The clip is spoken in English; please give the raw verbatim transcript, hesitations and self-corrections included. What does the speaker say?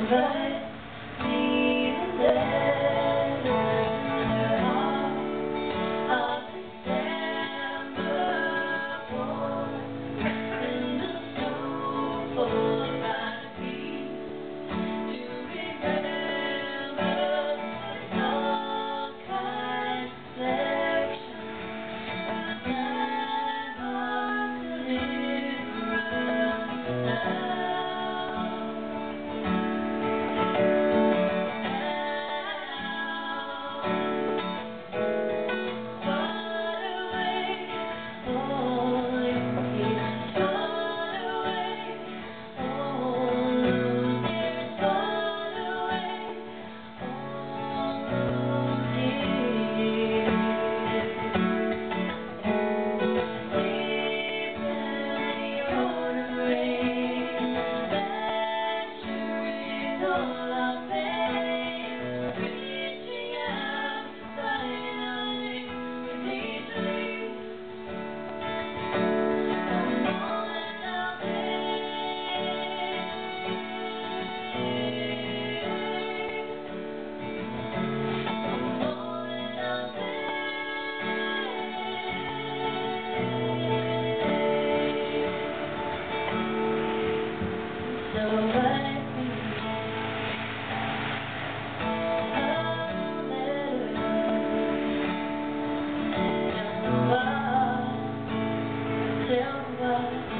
write me a letter in her heart of December born, in the snow for my feet, to remember the dark kind section of my heart to live around now. So write me a letter, tell me why, tell me why.